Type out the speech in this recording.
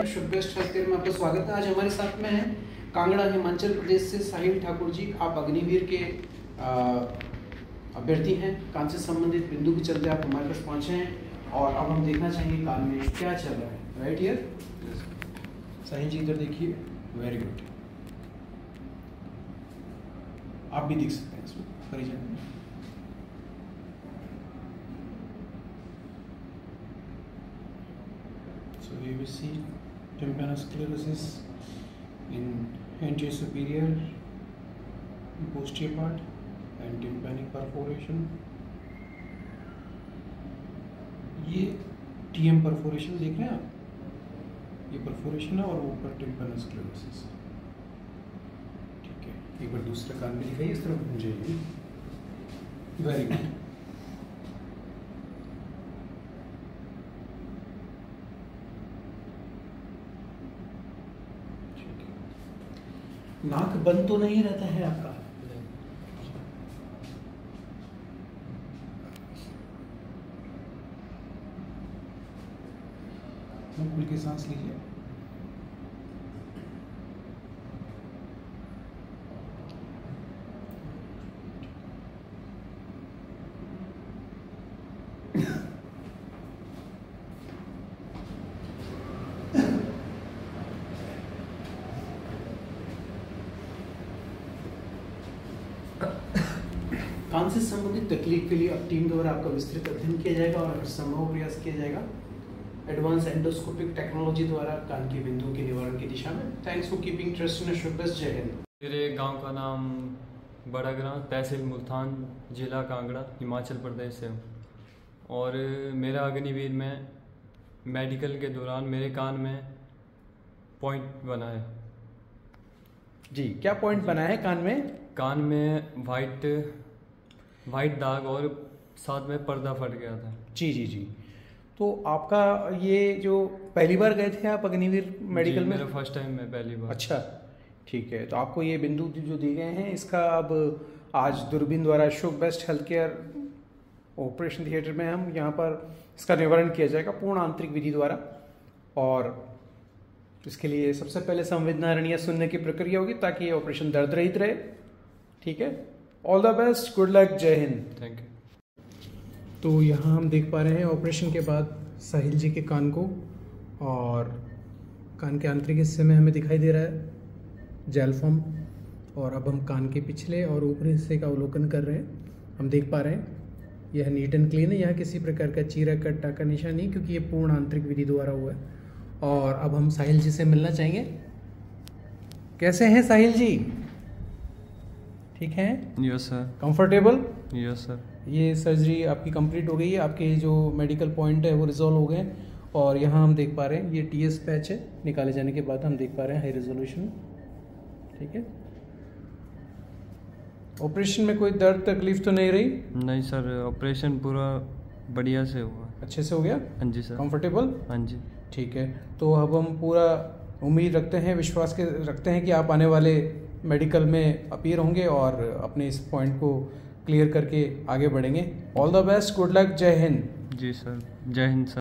शुभ best healthcare में आपका स्वागत है। आज हमारे साथ में है कांगड़ा हिमाचल प्रदेश से साहिल ठाकुर जी। आप अग्निवीर के अभ्यर्थी हैं। कान से संबंधित बिंदु के चलते आप हमारे पास पहुंचे हैं और अब हम देखना चाहेंगे कान में क्या चल रहा है। राइट हियर साहिल जी, इधर देखिए। Very good. आप भी देख सकते हैं इसमें परिचय। So we will see tympanoclerosis in anterior superior posterior part and tympanic perforation. ये TM perforation देख रहे हैं आप, ये perforation है और ऊपर tympanoclerosis। ठीक है, एक बार दूसरा कान में दिखाइए, इस तरफ घूम जाइए। Very good. नाक बंद तो नहीं रहता है आपका? खुल के सांस लीजिए। कान से संबंधित तकलीफ के लिए अब टीम द्वारा आपका विस्तृत अध्ययन किया जाएगा और संभव प्रयास किया जाएगा एडवांस एंडोस्कोपिक टेक्नोलॉजी द्वारा कान के बिंदुओं के निवारण की दिशा में। Thanks for keeping trust in Shubh best. जय हिंद। मेरे गांव का नाम बड़ा ग्राम, तहसील मुल्तान, जिला कांगड़ा, हिमाचल प्रदेश से हूँ और मेरा अग्निवीर में मेडिकल के दौरान मेरे कान में पॉइंट बना है। जी, क्या पॉइंट बना है कान में? कान में वाइट दाग और साथ में पर्दा फट गया था। जी जी जी। तो आपका ये जो पहली बार गए थे आप अग्निवीर मेडिकल में? मेरा फर्स्ट टाइम में पहली बार। अच्छा, ठीक है। तो आपको ये बिंदु जो दिए गए हैं, इसका अब आज दूरबीन द्वारा Shubh best health care operation theatre में हम यहाँ पर इसका निवारण किया जाएगा पूर्ण आंतरिक विधि द्वारा। और इसके लिए सबसे पहले संवेदना रणिया सुनने की प्रक्रिया होगी ताकि ये ऑपरेशन दर्द रहित रहे। ठीक है, all the best, good luck, जय हिंद। Thank you. तो यहाँ हम देख पा रहे हैं ऑपरेशन के बाद साहिल जी के कान को, और कान के आंतरिक हिस्से में हमें दिखाई दे रहा है जेल फॉर्म। और अब हम कान के पिछले और ऊपरी हिस्से का अवलोकन कर रहे हैं। हम देख पा रहे हैं यह नीट एंड क्लीन है, यहाँ किसी प्रकार का चीरा कट्टा का निशान नहीं, क्योंकि ये पूर्ण आंतरिक विधि द्वारा हुआ है। और अब हम साहिल जी से मिलना चाहेंगे। कैसे हैं साहिल जी? ठीक है? Yes sir. Comfortable? Yes sir. ये सर्जरी आपकी कंप्लीट हो गई है, आपके जो मेडिकल पॉइंट है वो रिजॉल्व हो गए। और यहाँ हम देख पा रहे हैं ये टीएस पैच है, निकाले जाने के बाद हम देख पा रहे हैं हाई रेजोल्यूशन। ठीक है, ऑपरेशन में कोई दर्द तकलीफ तो नहीं रही? नहीं सर, ऑपरेशन पूरा बढ़िया से हुआ। अच्छे से हो गया? हाँ जी सर। कंफर्टेबल? हाँ जी। ठीक है, तो अब हम पूरा उम्मीद रखते हैं, विश्वास के रखते हैं कि आप आने वाले मेडिकल में अपीयर होंगे और अपने इस पॉइंट को क्लियर करके आगे बढ़ेंगे। All the best, good luck, जय हिंद। जी सर, जय हिंद सर।